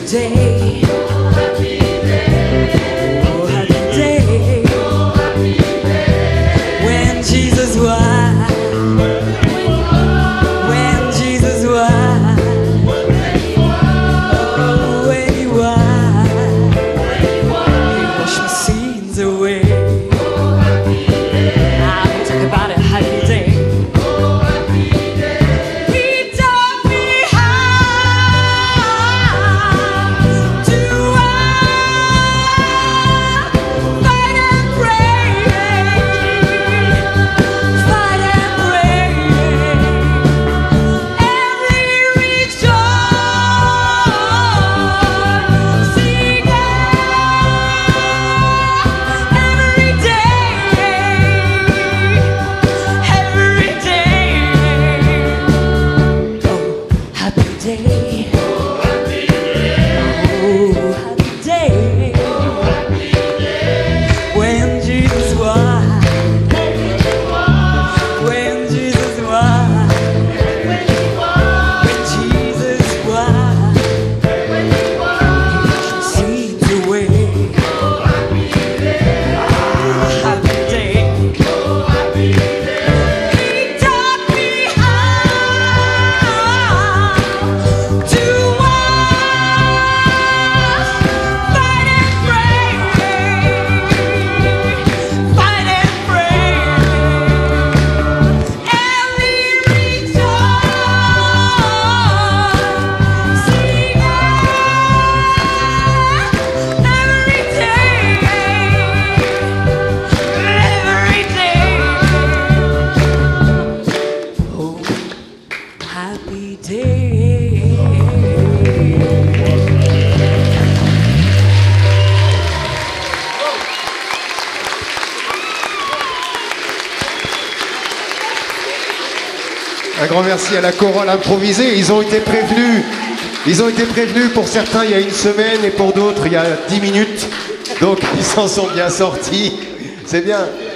day. Oh, happy day. When Jesus was. When Jesus was. Oh, when he was. He washed my sins away. I'm talking about a happy day. Un grand merci à la chorale improvisée. Ils ont été prévenus. Ils ont été prévenus pour certains il y a une semaine et pour d'autres il y a 10 minutes. Donc ils s'en sont bien sortis. C'est bien.